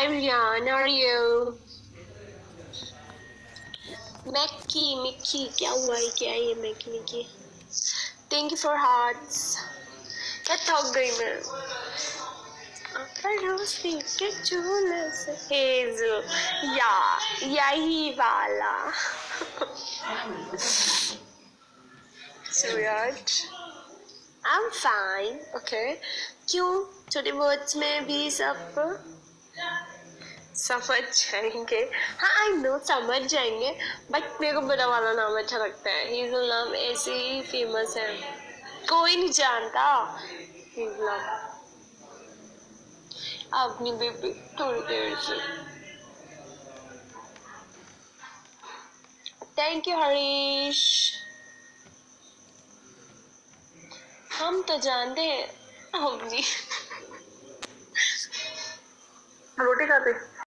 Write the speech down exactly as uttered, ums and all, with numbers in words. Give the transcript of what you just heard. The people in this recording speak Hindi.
Hi Rian, how are you? Mikey Mickey क्या हुआ है? क्या है ये Mikey Mickey? Thank you for hearts. क्या थक गई मैं? पड़ोसी के चूल्हे से हेज़ल या यही वाला. So weird. I'm fine. Okay. क्यों? छोटे words में भी सब समझ जाएंगे. हाँ आई नो समझ जाएंगे बट मेरे को बड़ा वाला नाम अच्छा लगता है. हेज़ल नाम ऐसे ही फेमस है, कोई नहीं जानता हेज़ल नाम. अपनी बेबी थोड़ी देर से. Thank you Harish. हम तो जानते हैं अपनी रोटी खाते